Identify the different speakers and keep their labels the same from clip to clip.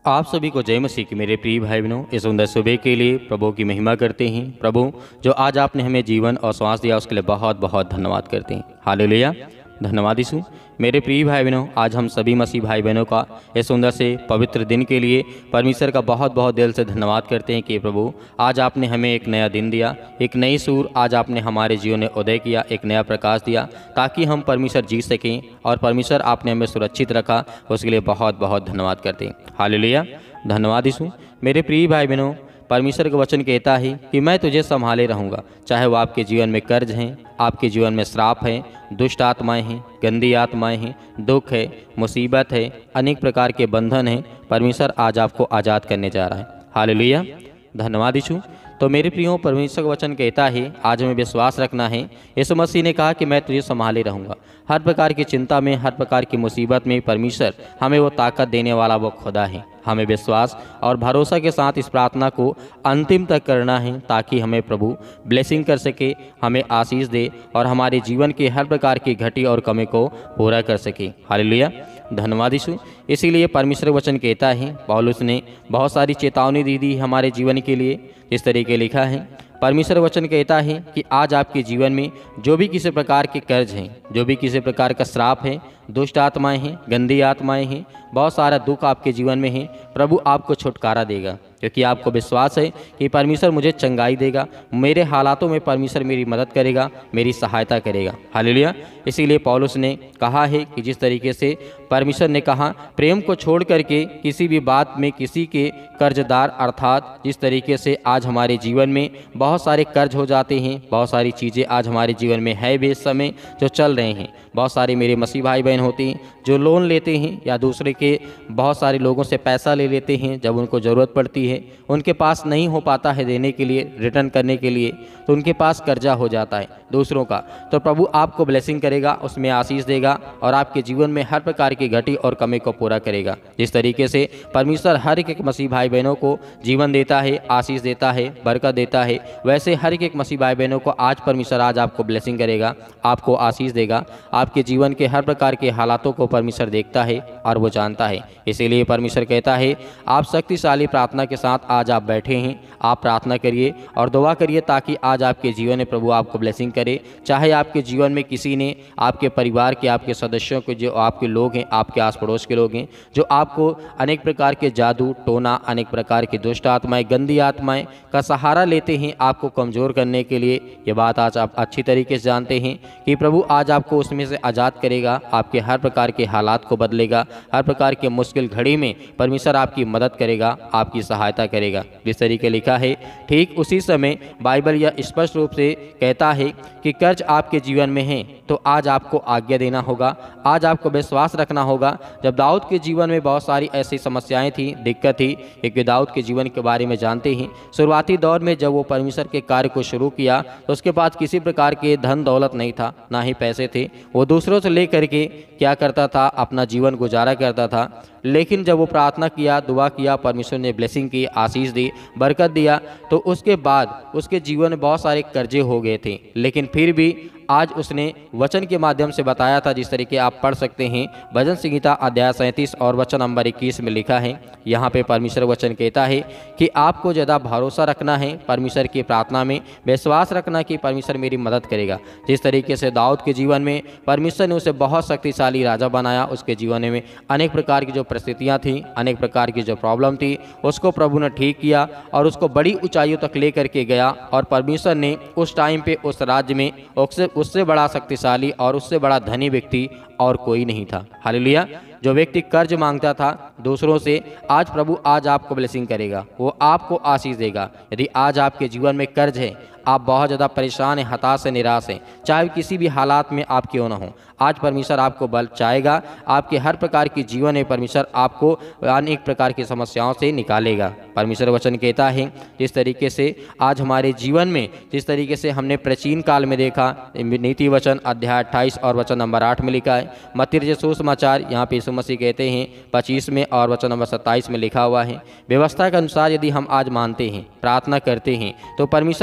Speaker 1: आप सभी को जय मसीह की मेरे प्रिय भाई बहनों, इस सुंदर सुबह के लिए प्रभु की महिमा करते हैं। प्रभु जो आज आपने हमें जीवन और श्वास दिया उसके लिए बहुत बहुत धन्यवाद करते हैं। हालेलुया, धन्यवाद यीशु। मेरे प्रिय भाई बहनों, आज हम सभी मसीह भाई बहनों का इस सुंदर से पवित्र दिन के लिए परमेश्वर का बहुत बहुत दिल से धन्यवाद करते हैं कि प्रभु आज आपने हमें एक नया दिन दिया, एक नई सूर आज आपने हमारे जीवन में उदय किया, एक नया प्रकाश दिया ताकि हम परमेश्वर जी सकें। और परमेश्वर आपने हमें सुरक्षित रखा, उसके लिए बहुत बहुत धन्यवाद करते हैं। हालेलुया, धन्यवाद यीशु। मेरे प्रिय भाई बहनों, परमेश्वर का वचन कहता है कि मैं तुझे संभाले रहूँगा, चाहे वो आपके जीवन में कर्ज हैं, आपके जीवन में श्राप हैं, दुष्ट आत्माएं हैं, गंदी आत्माएं हैं, दुख है, मुसीबत है, अनेक प्रकार के बंधन हैं। परमेश्वर आज आपको आज़ाद करने जा रहा है। हालेलुया, धन्यवाद यीशु। तो मेरे प्रियो, परमेश्वर का वचन कहता है आज हमें विश्वास रखना है। यीशु मसीह ने कहा कि मैं तुझे संभाले रहूँगा। हर प्रकार की चिंता में, हर प्रकार की मुसीबत में परमेश्वर हमें वो ताकत देने वाला वो खुदा है। हमें विश्वास और भरोसा के साथ इस प्रार्थना को अंतिम तक करना है ताकि हमें प्रभु ब्लेसिंग कर सके, हमें आशीष दे और हमारे जीवन के हर प्रकार की घटी और कमी को पूरा कर सके। हालेलुया, धन्यवाद यीशु। इसीलिए परमेश्वर वचन कहता है, पौलुस ने बहुत सारी चेतावनी दी दी हमारे जीवन के लिए। इस तरीके लिखा है, परमेश्वर वचन कहता है कि आज आपके जीवन में जो भी किसी प्रकार के कर्ज हैं, जो भी किसी प्रकार का श्राप है, दुष्ट आत्माएं हैं, गंदी आत्माएं हैं, बहुत सारा दुख आपके जीवन में है, प्रभु आपको छुटकारा देगा, क्योंकि आपको विश्वास है कि परमेश्वर मुझे चंगाई देगा, मेरे हालातों में परमेश्वर मेरी मदद करेगा, मेरी सहायता करेगा। हालेलुया। इसीलिए पौलुस ने कहा है कि जिस तरीके से परमेश्वर ने कहा प्रेम को छोड़ करके किसी भी बात में किसी के कर्जदार, अर्थात जिस तरीके से आज हमारे जीवन में बहुत सारे कर्ज हो जाते हैं, बहुत सारी चीज़ें आज हमारे जीवन में है भी इस समय जो चल रहे हैं। बहुत सारे मेरे मसीह भाई बहन होते हैं जो लोन लेते हैं या दूसरे के बहुत सारे लोगों से पैसा ले लेते हैं, जब उनको ज़रूरत पड़ती है उनके पास नहीं हो पाता है देने के लिए, रिटर्न करने के लिए, तो उनके पास कर्जा हो जाता है दूसरों का। तो प्रभु आपको ब्लेसिंग करेगा, उसमें आशीष देगा और आपके जीवन में हर प्रकार की घटी और कमी को पूरा करेगा। जिस तरीके से परमेश्वर हर एक मसीह भाई बहनों को जीवन देता है, आशीष देता है, बरकत देता है, वैसे हर एक मसीह भाई बहनों को आज परमेश्वर आज आपको ब्लेसिंग करेगा, आपको आशीष देगा। आपके जीवन के हर प्रकार के हालातों को परमेश्वर देखता है और वो जानता है। इसीलिए परमेश्वर कहता है आप शक्तिशाली प्रार्थना के साथ आज आप बैठे हैं, आप प्रार्थना करिए और दुआ करिए ताकि आज आपके जीवन में प्रभु आपको ब्लेसिंग करे। चाहे आपके जीवन में किसी ने, आपके परिवार के, आपके सदस्यों के, जो आपके लोग हैं, आपके आस पड़ोस के लोग हैं, जो आपको अनेक प्रकार के जादू टोना, अनेक प्रकार की दुष्ट आत्माएं, गंदी आत्माएं का सहारा लेते हैं आपको कमज़ोर करने के लिए, ये बात आज आप अच्छी तरीके से जानते हैं कि प्रभु आज आपको उसमें से आज़ाद करेगा, आपके हर प्रकार के हालात को बदलेगा, हर प्रकार के मुश्किल घड़ी में परमेश्वर आपकी मदद करेगा, आपकी सहायता करेगा। जिस तरीके लिखा है ठीक उसी समय बाइबल यह स्पष्ट रूप से कहता है कि कर्ज आपके जीवन में है तो आज आपको आज्ञा देना होगा, आज आपको विश्वास रखना होगा। जब दाऊद के जीवन में बहुत सारी ऐसी समस्याएं थी, दिक्कत थी, एक दाऊद के जीवन के बारे में जानते हैं। शुरुआती दौर में जब वो परमेश्वर के कार्य को शुरू किया तो उसके पास किसी प्रकार के धन दौलत नहीं था, ना ही पैसे थे। वो दूसरों से ले करके क्या करता था, अपना जीवन गुजारा करता था। लेकिन जब वो प्रार्थना किया, दुआ किया, परमेश्वर ने ब्लेसिंग की, आशीष दी, बरकत दिया, तो उसके बाद उसके जीवन में बहुत सारे कर्जे हो गए थे। लेकिन फिर भी आज उसने वचन के माध्यम से बताया था, जिस तरीके आप पढ़ सकते हैं भजन संहिता अध्याय 37 और वचन नंबर 21 में लिखा है। यहाँ पे परमेश्वर वचन कहता है कि आपको ज़्यादा भरोसा रखना है, परमेश्वर की प्रार्थना में विश्वास रखना कि परमेश्वर मेरी मदद करेगा। जिस तरीके से दाऊद के जीवन में परमेश्वर ने उसे बहुत शक्तिशाली राजा बनाया, उसके जीवन में अनेक प्रकार की जो परिस्थितियाँ थीं, अनेक प्रकार की जो प्रॉब्लम थी, उसको प्रभु ने ठीक किया और उसको बड़ी ऊंचाइयों तक ले करके गया। और परमेश्वर ने उस टाइम पे उस राज्य में उससे बड़ा शक्तिशाली और उससे बड़ा धनी व्यक्ति और कोई नहीं था। हालेलुया। जो व्यक्ति कर्ज मांगता था दूसरों से, आज प्रभु आज आपको ब्लेसिंग करेगा, वो आपको आशीष देगा। यदि आज आपके जीवन में कर्ज है, आप बहुत ज़्यादा परेशान हैं, हताश हैं, निराश हैं, चाहे किसी भी हालात में आप क्यों ना हो, आज परमेश्वर आपको बल चाहेगा, आपके हर प्रकार की जीवन में परमेश्वर आपको अनेक प्रकार की समस्याओं से निकालेगा। परमेश्वर वचन कहता है जिस तरीके से आज हमारे जीवन में, जिस तरीके से हमने प्राचीन काल में देखा, नीति वचन अध्याय 28 और वचन नंबर 8 में लिखा है। मत्ती रचित सुसमाचार यहाँ पे यीशु मसीह कहते हैं 25 में और वचन नंबर 27 में लिखा हुआ है, व्यवस्था के अनुसार यदि हम आज मानते हैं, प्रार्थना करते हैं, तो परमेश्वर हमारे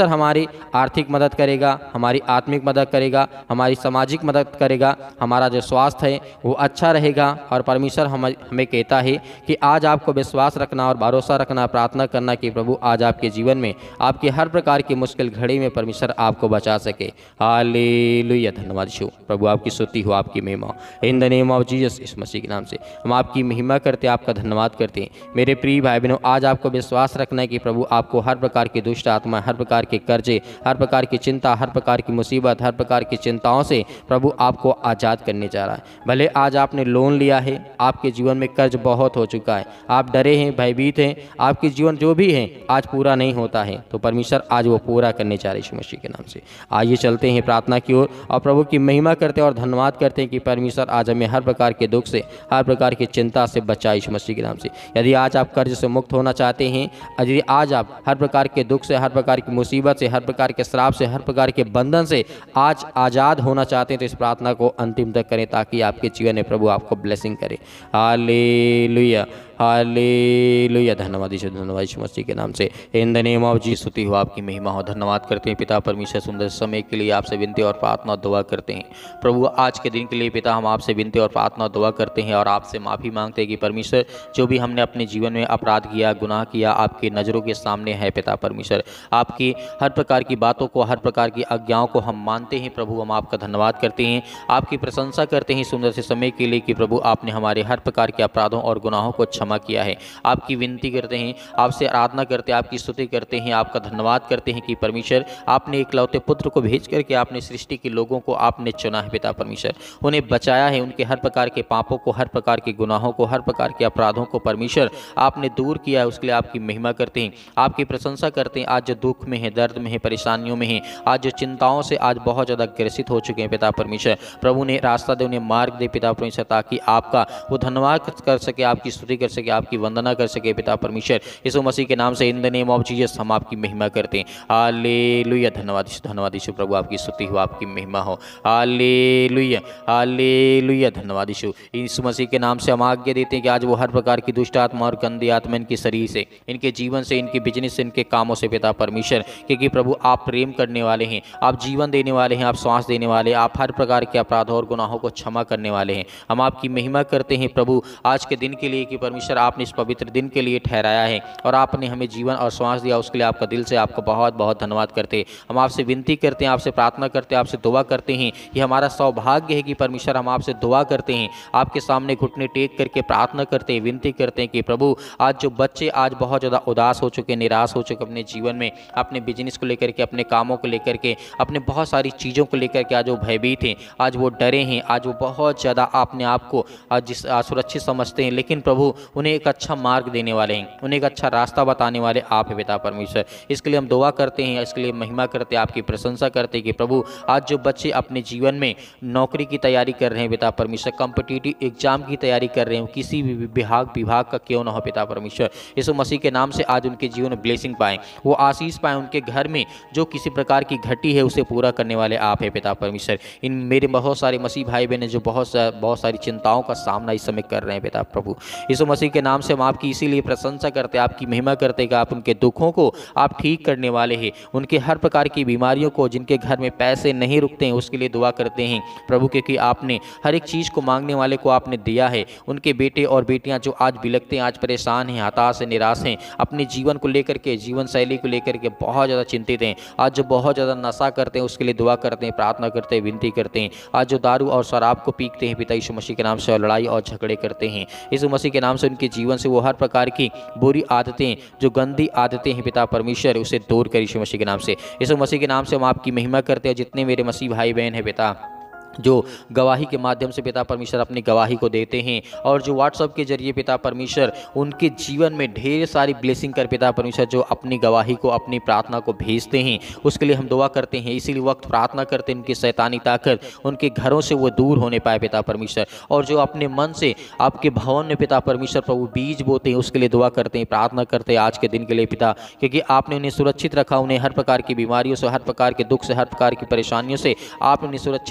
Speaker 1: आर्थिक मदद करेगा, हमारी आत्मिक मदद करेगा, हमारी सामाजिक मदद करेगा, हमारा जो स्वास्थ्य है वो अच्छा रहेगा। और परमेश्वर हमें कहता है कि आज आपको विश्वास रखना और भरोसा रखना, प्रार्थना करना कि प्रभु आज आपके जीवन में आपके हर प्रकार की मुश्किल घड़ी में परमेश्वर आपको बचा सके। हालेलुया, धन्यवाद यीशु। प्रभु आपकी स्तुति हो, आपकी महिमा। In the name of Jesus, इस मसीह के नाम से हम आपकी महिमा करते, आपका धन्यवाद करते हैं। मेरे प्रिय भाई बहनों, आज आपको विश्वास रखना है कि प्रभु आपको हर प्रकार की दुष्ट आत्मा, हर प्रकार के कर्जे, हर प्रकार की चिंता, हर प्रकार की मुसीबत, हर प्रकार की चिंताओं से प्रभु आपको आज़ाद करने जा रहा है। भले आज आपने लोन लिया है, आपके जीवन में कर्ज बहुत हो चुका है, आप डरे हैं, भयभीत हैं, आपके जीवन जो भी है आज पूरा नहीं होता है, तो परमेश्वर आज वो पूरा करने जा रहे हैं यीशु मसीह के नाम से। आइए चलते हैं प्रार्थना की ओर और प्रभु की महिमा करते और धन्यवाद करते हैं कि परमेश्वर आज हमें हर प्रकार के दुख से, हर प्रकार की चिंता से बचाए यीशु मसीह के नाम से। यदि आज आप कर्ज से मुक्त होना चाहते हैं, यदि आज आप हर प्रकार के दुख से, हर प्रकार की मुसीबत से, हर प्रकार के श्राप से, हर प्रकार के बंधन से आज आज़ाद होना चाहते हैं, तो इस प्रार्थना को अंतिम तक करें ताकि आपके जीवन में प्रभु आपको ब्लेसिंग करे। हालेलुया, हालेलुया, धन्यवाद यीशु मसीह के नाम से। In the name of Jesus, स्तुति हो, आपकी महिमा हो। धन्यवाद करते हैं पिता परमेश्वर, सुंदर समय के लिए आपसे विनती और प्रार्थना दुआ करते हैं। प्रभु आज के दिन के लिए पिता हम आपसे विनती और प्रार्थना दुआ करते हैं और आपसे माफ़ी मांगते हैं कि परमेश्वर जो भी हमने अपने जीवन में अपराध किया, गुनाह किया, आपकी नज़रों के सामने है पिता परमेश्वर। आपकी हर प्रकार की बातों को, हर प्रकार की आज्ञाओं को हम मानते हैं प्रभु। हम आपका धन्यवाद करते हैं, आपकी प्रशंसा करते हैं सुंदर से समय के लिए कि प्रभु आपने हमारे हर प्रकार के अपराधों और गुनाहों को क्षमा किया है। आपकी विनती करते हैं, आपसे आराधना करते हैं, आपकी स्तुति करते हैं, आपका धन्यवाद करते हैं कि परमेश्वर आपने इकलौते पुत्र को भेज करके आपने सृष्टि के लोगों को आपने चुना है पिता परमेश्वर, उन्हें बचाया है, उनके हर प्रकार के पापों को, हर प्रकार के गुनाहों को, हर प्रकार के अपराधों को परमेश्वर आपने दूर किया है। उसके लिए आपकी महिमा करते हैं, आपकी प्रशंसा करते हैं। आज जो दुख में है, दर्द में है, परेशानियों में है, आज जो चिंताओं से आज बहुत ज़्यादा ग्रसित हो चुके हैं पिता परमेश्वर, प्रभु ने रास्ता दे, उन्हें मार्ग दे पिता परमेश्वर, ताकि आपका वो धन्यवाद कर सके, आपकी स्तुति कर सके, आपकी वंदना कर सके पिता परमेश्वर। यीशु मसीह के नाम से in the name of Jesus हम आपकी महिमा करते हैं। हालेलुया, धन्यवाद यीशु। प्रभु आपकी स्तुति हो, आपकी महिमा हो। हालेलुया, हालेलुया, धन्यवाद यीशु मसीह के नाम से हम आज्ञा देते हैं कि आज वो हर प्रकार की दुष्ट आत्मा और गंदी आत्मा इनके शरीर से, इनके जीवन से, इनके बिजनेस से, इनके कामों से पिता परमेश्वर, क्योंकि प्रभु आप प्रेम करने वाले हैं, आप जीवन देने वाले हैं, आप श्वास देने वाले, आप हर प्रकार के अपराधों और गुनाहों को क्षमा करने वाले हैं। हम आपकी महिमा करते हैं प्रभु आज के दिन के लिए कि परमेश्वर आपने इस पवित्र दिन के लिए ठहराया है और आपने हमें जीवन और श्वास दिया, उसके लिए आपका दिल से आपका बहुत बहुत धन्यवाद करते हैं। हम आपसे विनती करते हैं, आपसे प्रार्थना करते हैं, आपसे दुआ करते हैं। ये हमारा सौभाग्य है कि परमेश्वर हम आपसे दुआ करते हैं, आपके सामने घुटने टेक करके प्रार्थना करते हैं, विनती करते हैं कि प्रभु आज जो बच्चे आज बहुत ज़्यादा उदास हो चुके, निराश हो चुके अपने जीवन में, अपने बिजनेस को लेकर के, अपने कामों को लेकर के, अपने बहुत सारी चीज़ों को लेकर के आज वो भयभीत हैं, आज वो डरे हैं, आज वो बहुत ज़्यादा अपने आप को आज सुरक्षित समझते हैं, लेकिन प्रभु उन्हें एक अच्छा मार्ग देने वाले हैं, उन्हें एक अच्छा रास्ता बताने वाले आप है पिता परमेश्वर। इसके लिए हम दुआ करते हैं, इसके लिए महिमा करते हैं, आपकी प्रशंसा करते हैं कि प्रभु आज जो बच्चे अपने जीवन में नौकरी की तैयारी कर रहे हैं पिता परमेश्वर, कॉम्पिटिटिव एग्जाम की तैयारी कर रहे हैं, किसी भी विभाग का क्यों ना हो पिता परमेश्वर, यीशु मसीह के नाम से आज उनके जीवन में ब्लेसिंग पाएँ, वो आशीष पाएँ, उनके घर में जो किसी प्रकार की घटी है उसे पूरा करने वाले आप है पिता परमेश्वर। इन मेरे बहुत सारे मसीह भाई बहन जो बहुत सारी चिंताओं का सामना इस समय कर रहे हैं पिता प्रभु, यीशु मसीह के नाम से हम आपकी इसीलिए प्रशंसा करते हैं, आपकी महिमा करते हैं कि आप उनके दुखों को आप ठीक करने वाले हैं, उनके हर प्रकार की बीमारियों को, जिनके घर में पैसे नहीं रुकते हैं उसके लिए दुआ करते हैं प्रभु, क्योंकि आपने हर एक चीज़ को मांगने वाले को आपने दिया है। उनके बेटे और बेटियां जो आज बिलखते हैं, आज परेशान हैं, हताश हैं, निराश हैं, अपने जीवन को लेकर के, जीवन शैली को लेकर के बहुत ज़्यादा चिंतित हैं, आज जो बहुत ज़्यादा नशा करते हैं उसके लिए दुआ करते हैं, प्रार्थना करते हैं, विनती करते हैं, आज जो दारू और शराब को पीते हैं पिता यीशु मसीह के नाम से, और लड़ाई और झगड़े करते हैं यीशु मसीह के नाम से, उनके जीवन से वो हर प्रकार की बुरी आदतें, जो गंदी आदतें हैं पिता परमेश्वर, उसे दूर कर यीशु मसीह के नाम से। यीशु मसीह के नाम से हम आपकी महिमा करते हैं। जितने मेरे मसीह भाई बहन हैं पिता, जो गवाही के माध्यम से पिता परमेश्वर अपनी गवाही को देते हैं, और जो व्हाट्सएप के जरिए पिता परमेश्वर उनके जीवन में ढेर सारी ब्लेसिंग कर पिता परमेश्वर, जो अपनी गवाही को, अपनी प्रार्थना को भेजते हैं, उसके लिए हम दुआ करते हैं। इसीलिए वक्त प्रार्थना करते हैं उनकी शैतानी ताकत उनके घरों से वो दूर होने पाए पिता परमेश्वर, और जो अपने मन से आपके भवन में पिता परमेश्वर प्रभु बीज बोते हैं उसके लिए दुआ करते हैं, प्रार्थना करते हैं आज के दिन के लिए पिता, क्योंकि आपने उन्हें सुरक्षित रखा, उन्हें हर प्रकार की बीमारियों से, हर प्रकार के दुख से, हर प्रकार की परेशानियों से आपने उन्हें सुरक्षित बचा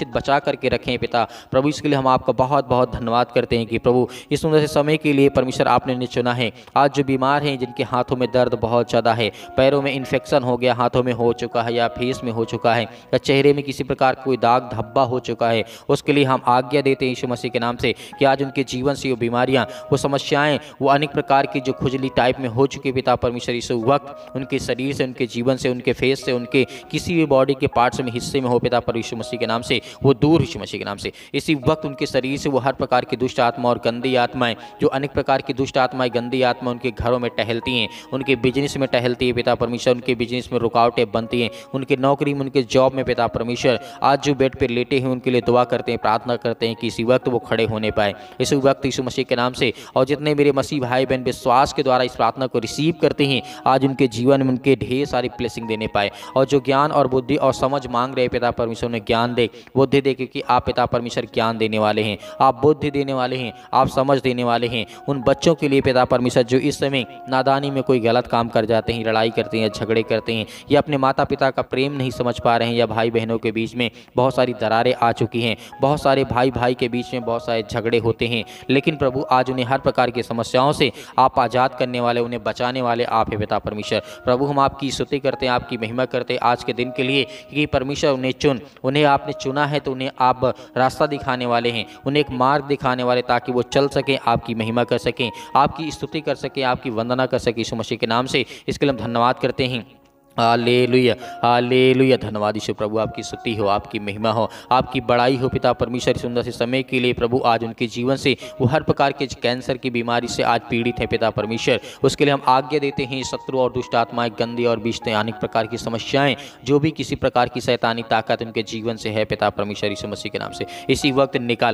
Speaker 1: करके रखें पिता प्रभु। इसके लिए हम आपका बहुत बहुत धन्यवाद करते हैं कि प्रभु इस सुंदर से समय के लिए परमेश्वर आपने चुना है। आज जो बीमार हैं, जिनके हाथों में दर्द बहुत ज़्यादा है, पैरों में इन्फेक्शन हो गया, हाथों में हो चुका है या फेस में हो चुका है या चेहरे में किसी प्रकार कोई दाग धब्बा हो चुका है, उसके लिए हम आज्ञा देते हैं यीशु मसीह के नाम से कि आज उनके जीवन से वो बीमारियां, वो समस्याएं, वो अनेक प्रकार की जो खुजली टाइप में हो चुकी पिता परमेश्वर इस वक्त उनके शरीर से, उनके जीवन से, उनके फेस से, उनके किसी भी बॉडी के पार्ट्स में हिस्से में हो पिता पर यीशु मसीह के नाम से वो दूर यीशु मसीह के नाम से। इसी वक्त उनके शरीर से वो हर प्रकार की दुष्ट आत्मा और गंदी आत्माएं, जो अनेक प्रकार की दुष्ट आत्माएं, गंदी आत्मा उनके घरों में टहलती हैं, उनके बिजनेस में टहलती है पिता परमेश्वर, उनके बिजनेस में रुकावटें बनती हैं, उनके नौकरी में, उनके जॉब में पिता परमेश्वर, आज जो बेड पर लेटे हैं उनके लिए दुआ करते हैं, प्रार्थना करते हैं कि इसी वक्त वो खड़े होने पाए इसी वक्त यीशु मसीह के नाम से। और जितने मेरे मसीह भाई बहन विश्वास के द्वारा इस प्रार्थना को रिसीव करते हैं, आज उनके जीवन में उनके ढेर सारी ब्लेसिंग देने पाए। और जो ज्ञान और बुद्धि और समझ मांग रहे पिता परमेश्वर ने ज्ञान दे, बुद्धि दे, क्योंकि आप पिता परमेश्वर ज्ञान देने वाले हैं, आप बुद्धि देने वाले हैं, आप समझ देने वाले हैं उन बच्चों के लिए पिता परमेश्वर जो इस समय नादानी में कोई गलत काम कर जाते हैं, लड़ाई करते हैं, झगड़े करते हैं, या अपने माता पिता का प्रेम नहीं समझ पा रहे हैं, या भाई बहनों के बीच में बहुत सारी दरारें आ चुकी हैं, बहुत सारे भाई भाई के बीच में बहुत सारे झगड़े होते हैं। लेकिन प्रभु आज उन्हें हर प्रकार की समस्याओं से आप आज़ाद करने वाले, उन्हें बचाने वाले आप हैं पिता परमेश्वर। प्रभु हम आपकी स्तुति करते हैं, आपकी महिमा करते हैं आज के दिन के लिए कि परमेश्वर उन्हें आपने चुना है, तो उन्हें आप रास्ता दिखाने वाले हैं, उन्हें एक मार्ग दिखाने वाले, ताकि वो चल सकें, आपकी महिमा कर सकें, आपकी स्तुति कर सकें, आपकी वंदना कर सकें यीशु मसीह के नाम से। इसके लिए हम धन्यवाद करते हैं। Hallelujah, hallelujah. धन्यवाद यीशु प्रभु, आपकी स्तुति हो, आपकी महिमा हो, आपकी बड़ाई हो पिता परमेश्वर। सुंदर से समय के लिए प्रभु आज उनके जीवन से वो हर प्रकार के कैंसर की बीमारी से आज पीड़ित है पिता परमेश्वर, उसके लिए हम आज्ञा देते हैं शत्रु और दुष्ट आत्माएं, गंदी और बीचते अनेक प्रकार की समस्याएं, जो भी किसी प्रकार की शैतानी ताकत उनके जीवन से है पिता परमेश्वर यीशु मसीह के नाम से इसी वक्त निकाल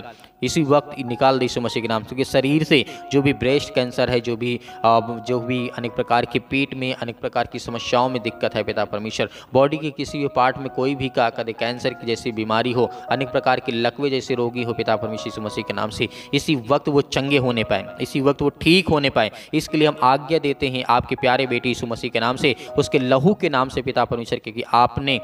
Speaker 1: दे यीशु मसीह के नाम से। शरीर से जो भी ब्रेस्ट कैंसर है, जो भी अनेक प्रकार के पेट में अनेक प्रकार की समस्याओं में दिक्कत है पिता परमेश्वर, बॉडी के किसी भी पार्ट में कोई भी कदे कैंसर की जैसी बीमारी हो, अनेक प्रकार के लकवे जैसे रोगी हो पिता परमेश्वर यीशु मसीह के नाम से इसी वक्त वो चंगे होने पाए, इसी वक्त वो ठीक होने पाए। इसके लिए हम आज्ञा देते हैं आपके प्यारे बेटे यीशु मसीह के नाम से, उसके लहू के नाम से पिता परमेश्वर, क्योंकि आपने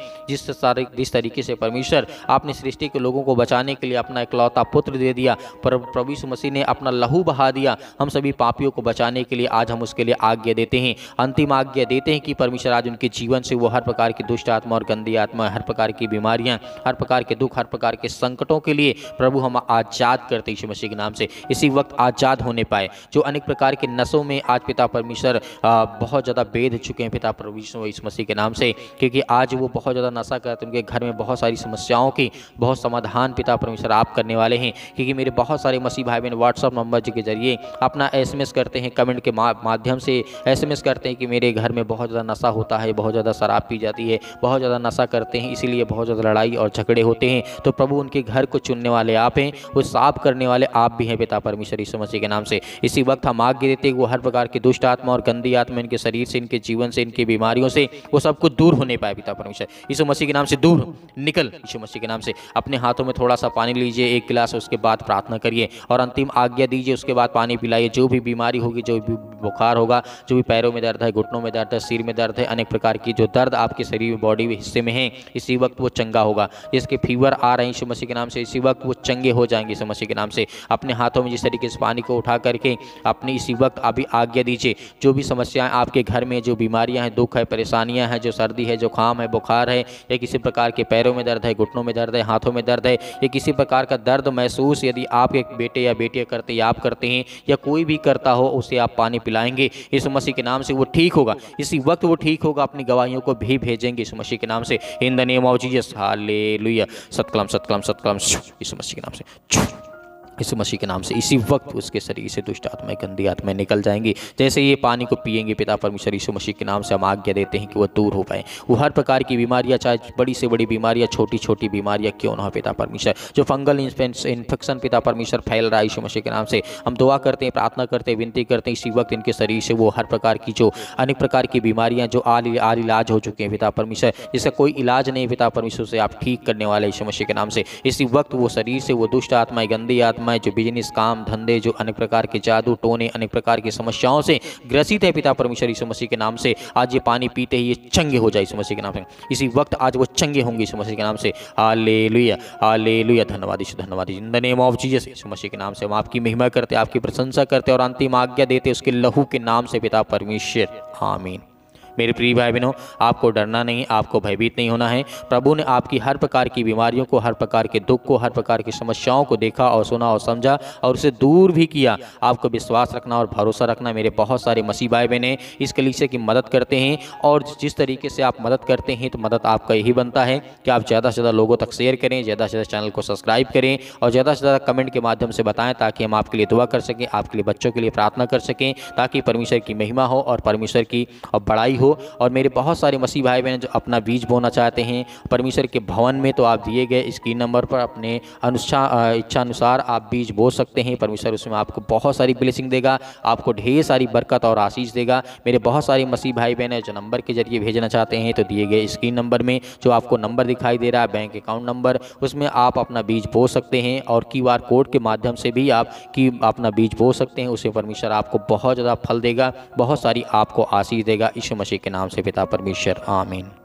Speaker 1: जिस तरीके से परमेश्वर आपने सृष्टि के लोगों को बचाने के लिए अपना इकलौता पुत्र दे दिया, पर प्रभु यीशु मसीह ने अपना लहू बहा दिया हम सभी पापियों को बचाने के लिए। आज हम उसके लिए आज्ञा देते हैं, अंतिम आज्ञा देते हैं कि परमेश्वर आज उनके जीवन से वो हर प्रकार की दुष्ट आत्मा और गंदी आत्मा, हर प्रकार की बीमारियां, हर प्रकार के दुख, हर प्रकार के संकटों के लिए प्रभु हम आज़ाद करते यीशु मसीह के नाम से इसी वक्त आज़ाद होने पाए। जो अनेक प्रकार के नशों में आज पिता परमेश्वर बहुत ज़्यादा बेध चुके हैं पिता प्रभु यीशु मसीह के नाम से, क्योंकि आज वो बहुत ज़्यादा नशा करते हैं, उनके घर में बहुत सारी समस्याओं की बहुत समाधान पिता परमेश्वर आप करने वाले हैं। क्योंकि मेरे बहुत सारे मसीह भाई बहन व्हाट्सअप नंबर के जरिए अपना SMS करते हैं, कमेंट के माध्यम से SMS करते हैं कि मेरे घर में बहुत ज़्यादा नशा होता है, बहुत ज़्यादा शराब पी जाती है, बहुत ज़्यादा नशा करते हैं, इसीलिए बहुत ज़्यादा लड़ाई और झगड़े होते हैं। तो प्रभु उनके घर को चुनने वाले आप हैं, वो साफ करने वाले आप भी हैं पिता परमेश्वर यीशु मसीह के नाम से। इसी वक्त हम आज्ञा देते हैं वो हर प्रकार की दुष्ट आत्मा और गंदी आत्मा इनके शरीर से, इनके जीवन से, इनकी बीमारियों से वो सब कुछ दूर होने पाए पिता परमेश्वर यीशु मसीह के नाम से। दूर निकल यीशु मसीह के नाम से। अपने हाथों में थोड़ा सा पानी लीजिए, एक गिलास, उसके बाद प्रार्थना करिए और अंतिम आज्ञा दीजिए, उसके बाद पानी पिलाइए। जो भी बीमारी होगी, जो भी बुखार होगा, जो भी पैरों में दर्द है, घुटनों में दर्द है, सिर में दर्द है, अनेक प्रकार की जो दर्द आपके शरीर में, बॉडी में हिस्से में है, इसी वक्त वो चंगा होगा। जिसके फीवर आ रहे हैं यीशु मसीह के नाम से, इसी वक्त वो चंगे हो जाएंगे यीशु मसीह के नाम से। अपने हाथों में जिस तरीके से पानी को उठा करके अपनी इसी वक्त अभी आज्ञा दीजिए। जो भी समस्याएं आपके घर में, जो बीमारियां हैं, दुख है, परेशानियां हैं, जो सर्दी है, जुकाम है, बुखार है, या किसी प्रकार के पैरों में दर्द है, घुटनों में दर्द है, हाथों में दर्द है, या किसी प्रकार का दर्द महसूस यदि आप एक बेटे या बेटियां करते या आप करते हैं या कोई भी करता हो, उसे आप पानी पिलाएंगे यीशु मसीह के नाम से, वो ठीक होगा। इसी वक्त वो ठीक होगा। अपनी गवाहियों को भी भेजेंगे यीशु मसीह के नाम से, in the name of Jesus. Hallelujah. सत्कलम सत्कलम सत्कलम यीशु मसीह के नाम से, यीशु मसीह के नाम से इसी वक्त उसके शरीर से दुष्ट आत्माएं, गंदी आत्माएं निकल जाएंगी। जैसे ये पानी को पिएंगे पिता परमेश्वर यीशु मसीह के नाम से हम आज्ञा देते हैं कि वो दूर हो पाए। वो हर प्रकार की बीमारियां, चाहे बड़ी से बड़ी बीमारियां, छोटी छोटी बीमारियां क्यों ना हो पिता परमेश्वर, जो फंगल इन्फेक्शन पिता परमेश्वर फैल रहा है यीशु मसीह के नाम से, हम दुआ करते हैं, प्रार्थना करते हैं, विनती करते हैं, इसी वक्त इनके शरीर से वो हर प्रकार की जो अनेक प्रकार की बीमारियां जो आल इलाज हो चुके हैं पिता परमेश्वर, जिसका कोई इलाज नहीं पिता परमेश्वर से आप ठीक करने वाले यीशु मसीह के नाम से। इसी वक्त वो शरीर से वो दुष्ट आत्माएं, गंदी आत्माएं, आत्माएं जो बिजनेस, काम, धंधे, जो अनेक प्रकार के जादू टोने, अनेक प्रकार की समस्याओं से ग्रसित है पिता परमेश्वर यीशु मसीह के नाम से, आज ये पानी पीते ही ये चंगे हो जाए यीशु मसीह के नाम से। इसी वक्त आज वो चंगे होंगे यीशु मसीह के नाम से। Hallelujah, hallelujah. धन्यवाद यीशु, धन्यवाद in the name of Jesus. यीशु मसीह के नाम से हम आपकी महिमा करते, आपकी प्रशंसा करते और अंतिम आज्ञा देते उसके लहू के नाम से पिता परमेश्वर, आमीन। मेरे प्रिय भाई बहनों, आपको डरना नहीं, आपको भयभीत नहीं होना है। प्रभु ने आपकी हर प्रकार की बीमारियों को, हर प्रकार के दुख को, हर प्रकार की समस्याओं को देखा और सुना और समझा और उसे दूर भी किया। आपको विश्वास रखना और भरोसा रखना। मेरे बहुत सारे मसीह भाई बहनें इस कलीसिया की मदद करते हैं और जिस तरीके से आप मदद करते हैं तो मदद आपका यही बनता है कि आप ज़्यादा से ज़्यादा लोगों तक शेयर करें, ज़्यादा से ज़्यादा चैनल को सब्सक्राइब करें और ज़्यादा से ज़्यादा कमेंट के माध्यम से बताएं, ताकि हम आपके लिए दुआ कर सकें, आपके लिए बच्चों के लिए प्रार्थना कर सकें, ताकि परमेश्वर की महिमा हो और परमेश्वर की बड़ाई हो। और मेरे बहुत सारे मसीह भाई बहन जो अपना बीज बोना चाहते हैं परमेश्वर के भवन में, तो आप दिए गए स्क्रीन नंबर पर अपने इच्छा अनुसार आप बीज बो सकते हैं। परमेश्वर उसमें आपको बहुत सारी ब्लेसिंग देगा, आपको ढेर सारी बरकत और आशीष देगा। मेरे बहुत सारे मसीह भाई बहन जो नंबर के जरिए भेजना चाहते हैं तो दिए गए स्क्रीन नंबर में जो आपको नंबर दिखाई दे रहा है, बैंक अकाउंट नंबर, उसमें आप अपना बीज बो सकते हैं और QR कोड के माध्यम से भी आप अपना बीज बो सकते हैं। उससे परमेश्वर आपको बहुत ज़्यादा फल देगा, बहुत सारी आपको आशीष देगा। यीशु मसीह के नाम से पिता परमेश्वर, आमीन।